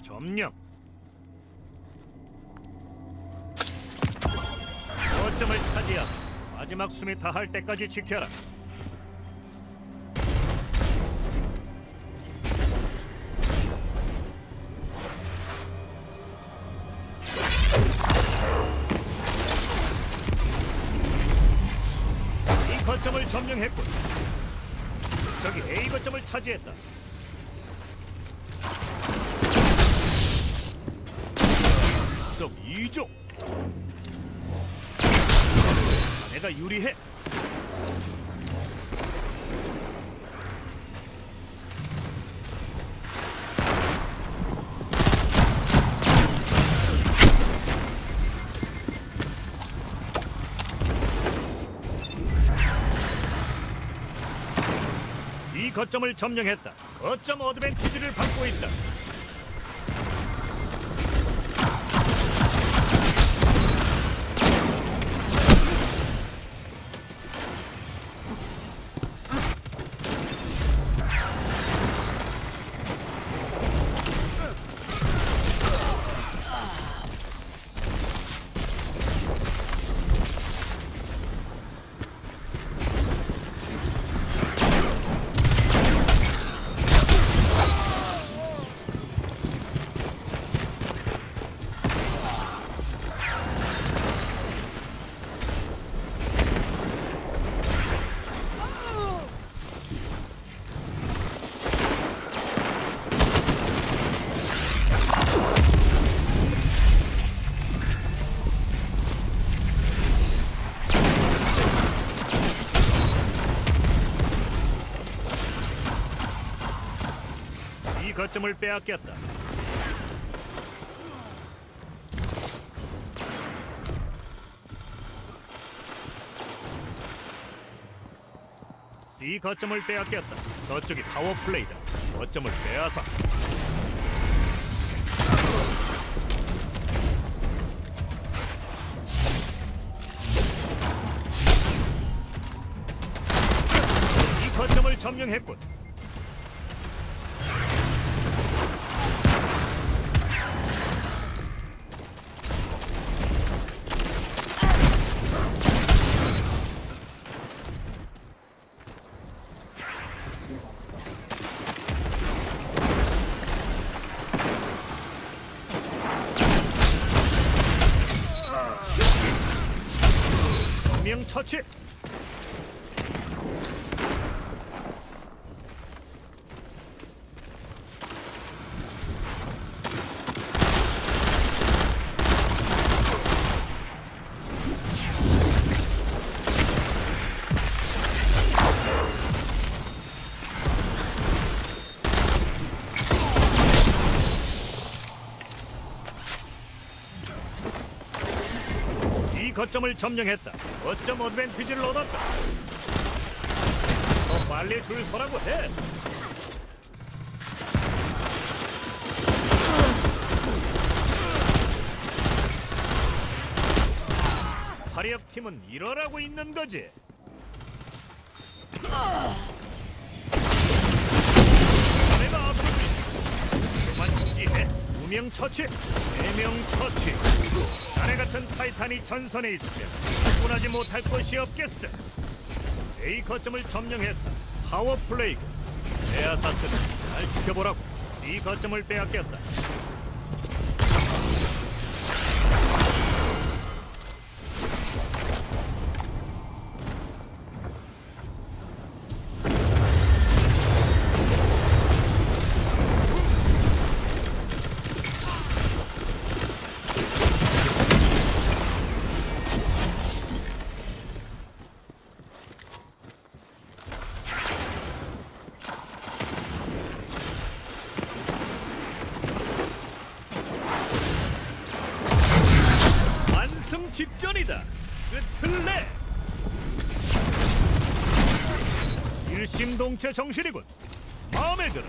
점령. 거점을 차지하고 마지막 숨이 다할 때까지 지켜라. 이 거점을 점령했군. 저기 A 거점을 차지했다. 썩 이족. 내가 유리해. 이 거점을 점령했다. 거점 어드밴티지를 받고 있다. 이 거점을 빼앗겼다. C 거점을 빼앗겼다. 저쪽이 파워플레이다. 거점을 빼앗아. 이 거점을 점령했군. 명 처치. 이 거점을 점령했다. 거점 어드밴티지를 얻었다. 더 빨리 줄 서라고 해. 화력팀은 이러라고 있는 거지. 내가 앞으로 그만 지지해. 2명 처치, 4명 처치. 자네 같은 타이탄이 전선에 있으면 충분하지 못할 것이 없겠어. A 거점을 점령했다. 파워플레이그. 에아사스는 잘 지켜보라고. B 거점을 빼앗겼다. 직전이다. 끝을 내. 일심동체 정신이군. 마음에 들어.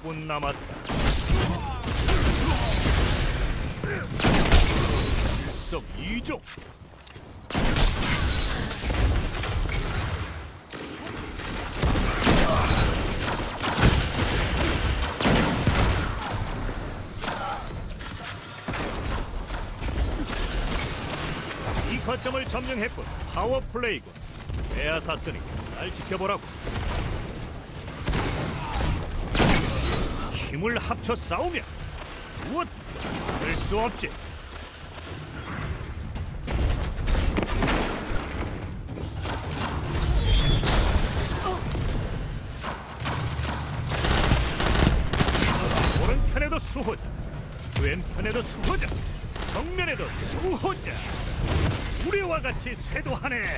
5분 남았다. 일석이조. 이 거점을 점령했군. 파워 플레이군. 에아사스니 날 지켜보라고. 힘을 합쳐 싸우면 무엇 될 수 없지. 오른편에도 수호자, 왼편에도 수호자, 정면에도 수호자. 우리와 같이 쇄도하네.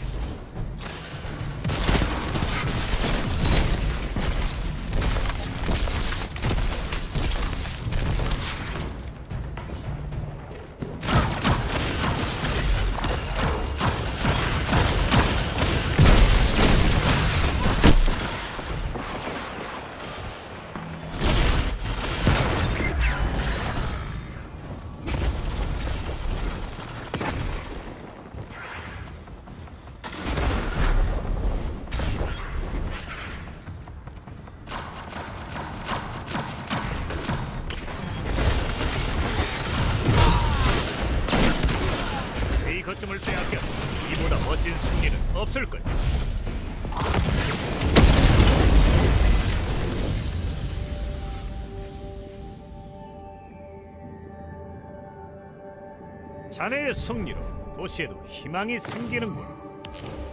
이 거점을 빼앗겨 이보다 멋진 승리는 없을 거야. 자네의 승리로 도시에도 희망이 생기는군.